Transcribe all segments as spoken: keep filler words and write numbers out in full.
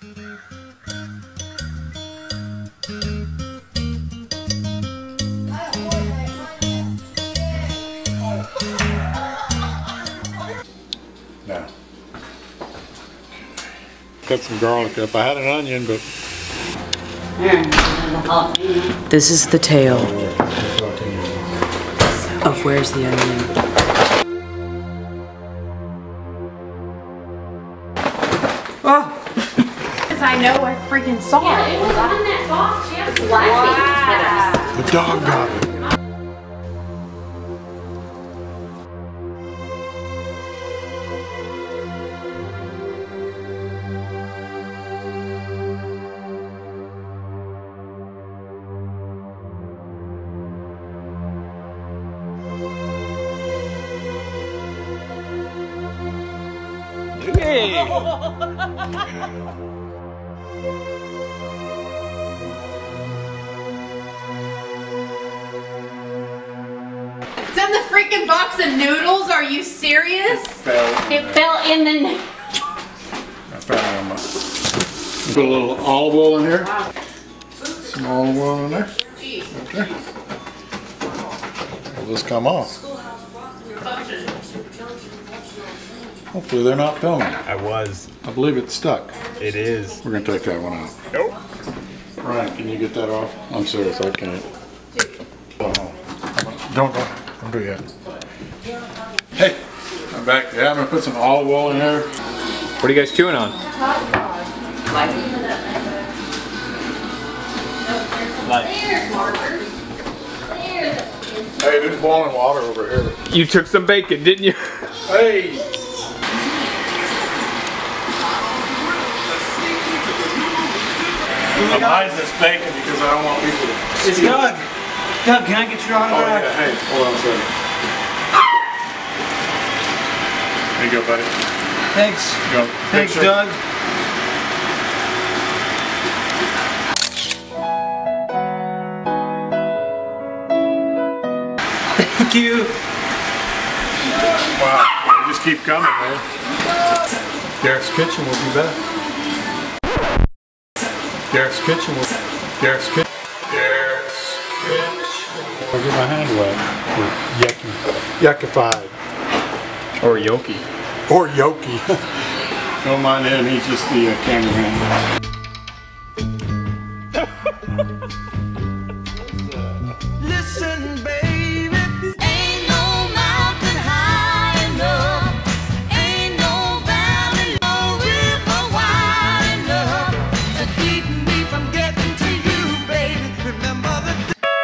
Now, cut some garlic up. I had an onion, but this is the tale of Where's the Onion. Oh! Because I know I freaking saw Yeah, it. it was on that box. She was laughing. the dog got it. Hey! It's in the freaking box of noodles. Are you serious? Fell. It fell in the. I found them. Put a little olive oil in here. Some olive oil in there. Okay. Will this come off? Hopefully they're not filming. I was. I believe it's stuck. It is. We're gonna take that one out. Nope. Ryan, can you get that off? I'm serious, I can't. Oh, don't, don't, don't do that. Hey, I'm back. Yeah, I'm gonna put some olive oil in there. What are you guys chewing on? Like. Hey, there's boiling water over here. You took some bacon, didn't you? Hey! I'm hiding this bacon because I don't want people to see It's it. Doug. Doug, can I get your Oh autograph? yeah, hey, hold on a second. There you go, buddy. Thanks. Go. Thanks, Picture. Doug. Thank you. Wow, they just keep coming, man. Derek's Kitchen will be back. Derek's Kitchen will. Derek's Kitchen. Derek's Kitchen. I'll get my hand wet. Yucky. Yuckified. Or Yoki. Or Yoki. Don't mind him, he's just the uh, cameraman. Listen, baby, ain't no mountain high enough, ain't no valley, no river wide enough to keep me from getting to you, baby. Remember the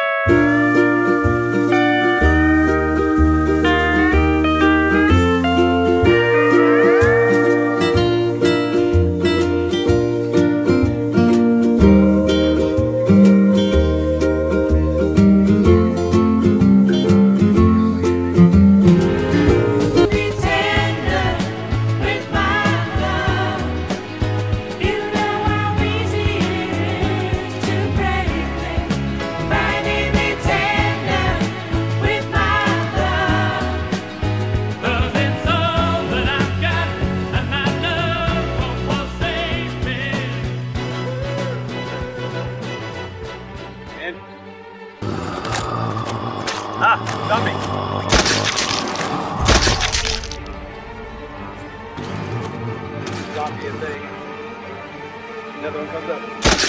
Ah, dummy. Zombie and they. Another one comes up.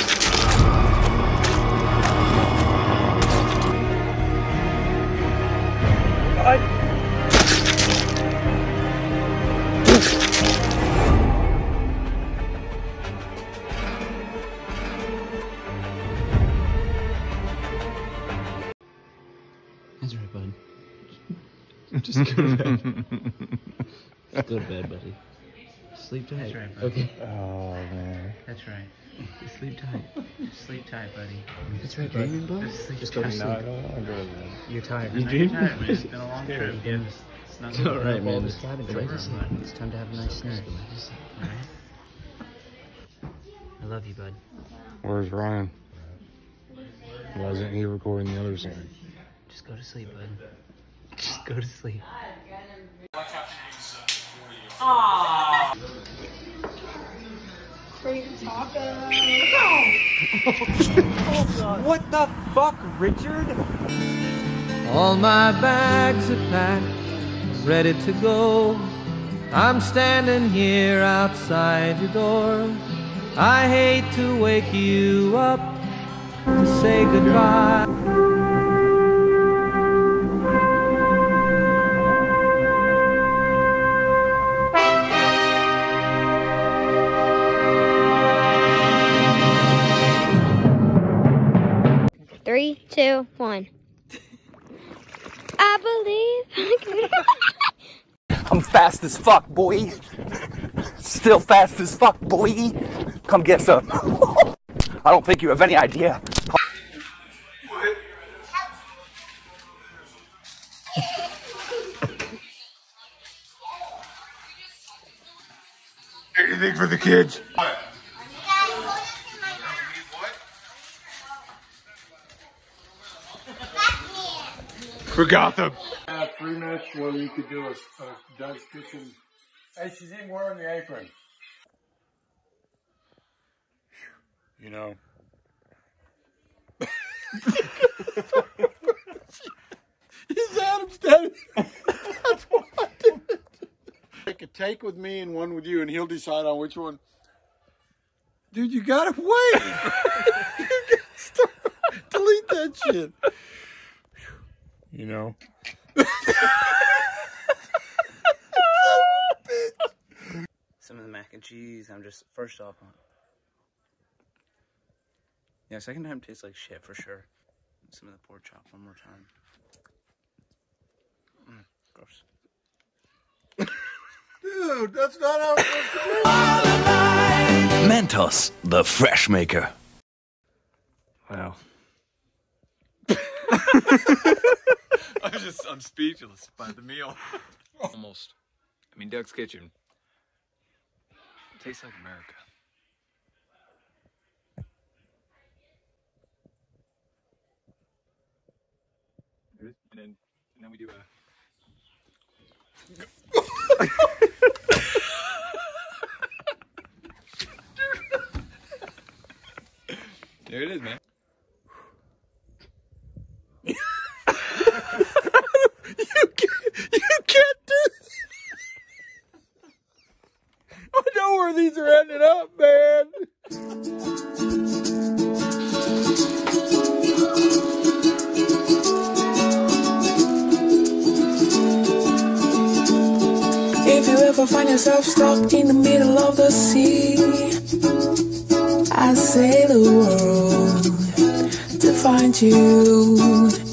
I That's right, bud. Just go to bed. Just go to bed, buddy. Sleep tight. That's right, buddy. Okay. Oh, man. That's right. Sleep tight. Sleep tight, buddy. That's right, dreaming, bud. Just sleep Just go to tight. sleep. No, I don't want to go to bed. You're tired. You I know dream? You're tired, man. It's been a long trip. Yeah, just snuggle It's all up. right, man. All Just this have a over, drink. bud. It's time to have a nice snack. Just- All right. I love you, bud. Where's Ryan? Why isn't he recording the other side? Just go to sleep, bud. Just go to sleep. Aww. Where you can talk? What the fuck, Richard? All my bags are packed, ready to go. I'm standing here outside your door. I hate to wake you up to say goodbye. Three, two, one. I believe I can. I'm fast as fuck, boy. Still fast as fuck, boy. Come get some. I don't think you have any idea. Anything for the kids? For Gotham. Uh, three minutes where you could do a, a Doug's Kitchen. Hey, she's even wearing the apron. You know. He's Adam's daddy. That's why I did it. Take a take with me and one with you, and he'll decide on which one. Dude, you gotta wait. You gotta start. Delete that shit. You know. Some of the mac and cheese, I'm just, first off, yeah, second time tastes like shit for sure. Some of the pork chop one more time. Mm, gross. Dude, that's not how it's supposed to be. Mentos, the fresh maker. Wow. I'm just, I'm speechless by the meal. Almost. I mean, Doug's Kitchen. It tastes like America. And then, and then we do a... There it is, man. You can't, you can't do this. I know where these are ending up, man. If you ever find yourself stuck in the middle of the sea, I sail the world to find you.